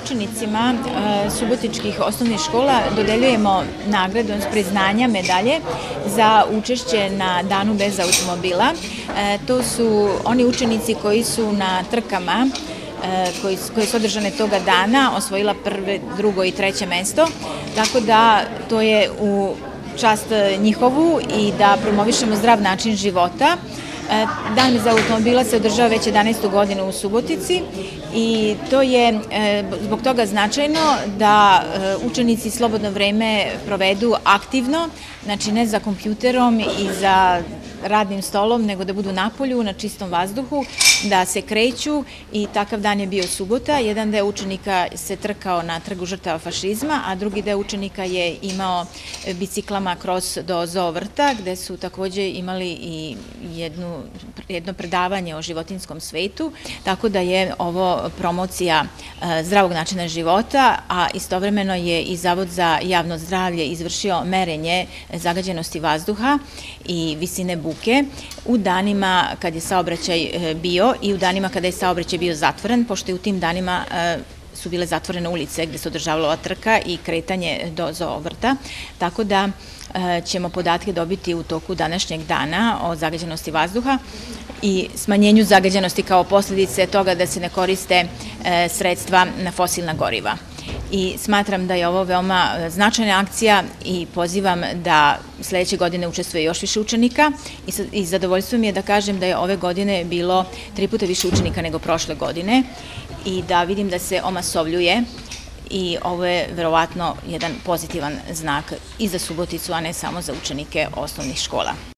učenicima subotičkih osnovnih škola dodeljujemo nagrade, priznanja, medalje za učešće na Danu bez automobila. To su oni učenici koji su na trkama koje su održane toga dana osvojila prve, drugo i treće mesto, tako da to je u čast njihovu i da promovišemo zdrav način života. Dan bez automobila se održava već 11. godinu u Subotici i to je zbog toga značajno da učenici slobodno vreme provedu aktivno, znači ne za kompjuterom i za radnim stolom, nego da budu napolju, na čistom vazduhu, da se kreću i takav dan je bio subota. Jedan deo učenika se trkao na Trgu žrtava fašizma, a drugi deo učenika je imao biciklama kroz do zoo vrta, gde su takođe imali i jedno predavanje o životinjskom svetu, tako da je ovo promocija zdravog načina života, a istovremeno je i Zavod za javno zdravlje izvršio merenje zagađenosti vazduha i visine buke u danima kad je saobraćaj bio i u danima kada je saobraćaj bio zatvoren, pošto je u tim danima su bile zatvorene ulice gde se održavala ova trka i kretanje do zoo vrta, tako da ćemo podatke dobiti u toku današnjeg dana o zagađenosti vazduha i smanjenju zagađenosti kao posledice toga da se ne koriste sredstva na fosilna goriva. I smatram da je ovo veoma značajna akcija i pozivam da sledeće godine učestvuje još više učenika i zadovoljstvo mi je da kažem da je ove godine bilo 3 puta više učenika nego prošle godine i da vidim da se omasovljuje i ovo je verovatno jedan pozitivan znak i za Suboticu, a ne samo za učenike osnovnih škola.